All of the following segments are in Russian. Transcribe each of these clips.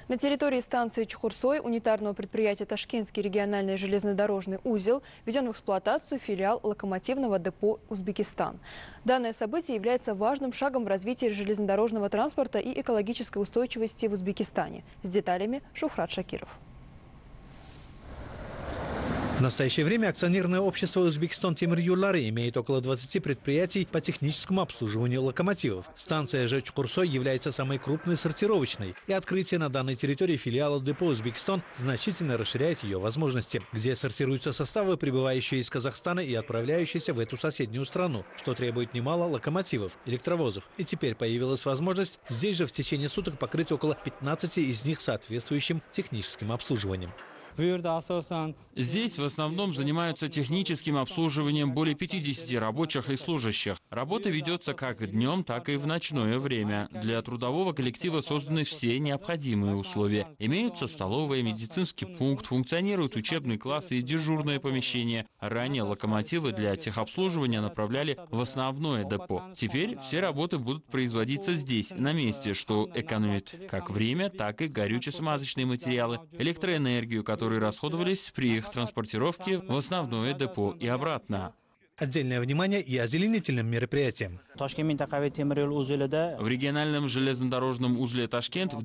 На территории станции Чхурсой унитарного предприятия «Ташкентский региональный железнодорожный узел» введен в эксплуатацию филиал локомотивного депо «Узбекистан». Данное событие является важным шагом в развитии железнодорожного транспорта и экологической устойчивости в Узбекистане. С деталями Шухрат Шакиров. В настоящее время акционерное общество «Узбекистан Темир-Юллары» имеет около 20 предприятий по техническому обслуживанию локомотивов. Станция же Чхурсой является самой крупной сортировочной, и открытие на данной территории филиала депо «Узбекистан» значительно расширяет ее возможности, где сортируются составы, прибывающие из Казахстана и отправляющиеся в эту соседнюю страну, что требует немало локомотивов, электровозов. И теперь появилась возможность здесь же в течение суток покрыть около 15 из них соответствующим техническим обслуживанием. Здесь в основном занимаются техническим обслуживанием более 50 рабочих и служащих. Работа ведется как днем, так и в ночное время. Для трудового коллектива созданы все необходимые условия. Имеются столовая, медицинский пункт, функционируют учебные классы и дежурное помещение. Ранее локомотивы для техобслуживания направляли в основное депо. Теперь все работы будут производиться здесь, на месте, что экономит как время, так и горюче-смазочные материалы, электроэнергию, которые расходовались при их транспортировке в основное депо и обратно. Отдельное внимание и озеленительным мероприятиям. В региональном железнодорожном узле Ташкент в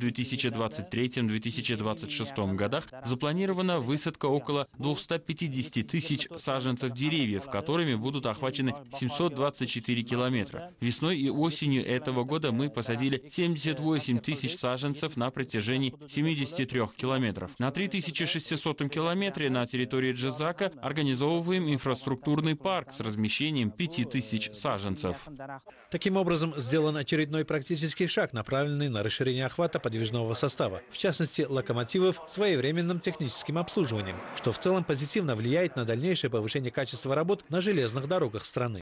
2023-2026 годах запланирована высадка около 250 тысяч саженцев деревьев, которыми будут охвачены 724 километра. Весной и осенью этого года мы посадили 78 тысяч саженцев на протяжении 73 километров. На 3600 километре на территории Джазака организовываем инфраструктурный парк с размещением 5000 саженцев. Таким образом, сделан очередной практический шаг, направленный на расширение охвата подвижного состава, в частности, локомотивов своевременным техническим обслуживанием, что в целом позитивно влияет на дальнейшее повышение качества работ на железных дорогах страны.